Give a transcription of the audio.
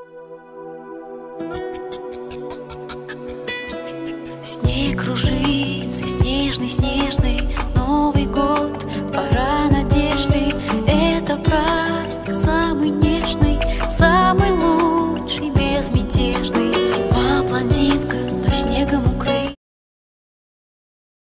Снег кружится, снежный, снежный Новый год, пора на